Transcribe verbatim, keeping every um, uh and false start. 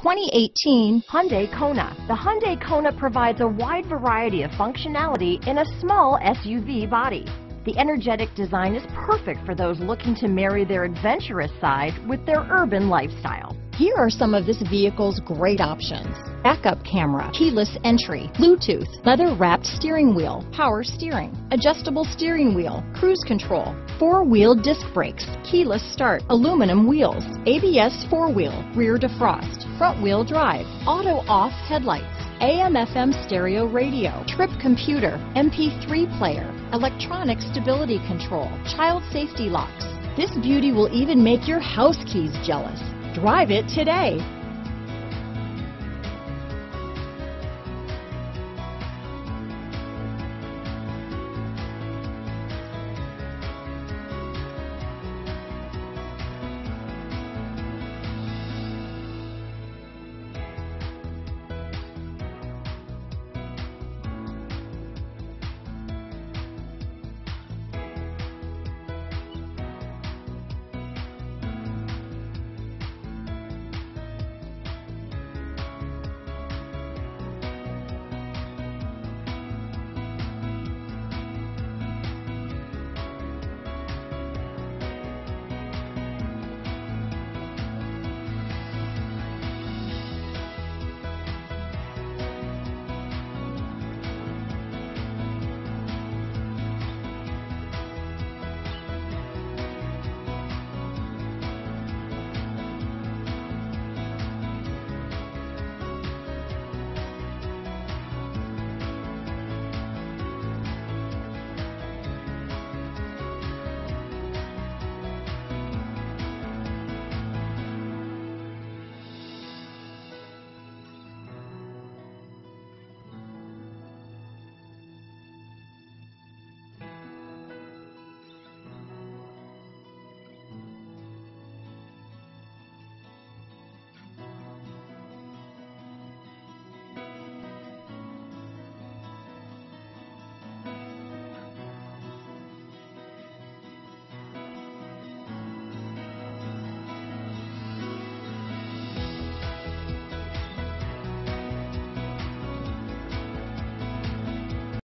twenty eighteen Hyundai Kona. The Hyundai Kona provides a wide variety of functionality in a small S U V body. The energetic design is perfect for those looking to marry their adventurous side with their urban lifestyle. Here are some of this vehicle's great options: backup camera, keyless entry, Bluetooth, leather-wrapped steering wheel, power steering, adjustable steering wheel, cruise control, four-wheel disc brakes, keyless start, aluminum wheels, A B S four-wheel, rear defrost, front-wheel drive, auto-off headlights, A M F M stereo radio, trip computer, M P three player, electronic stability control, child safety locks. This beauty will even make your house keys jealous. Drive it today.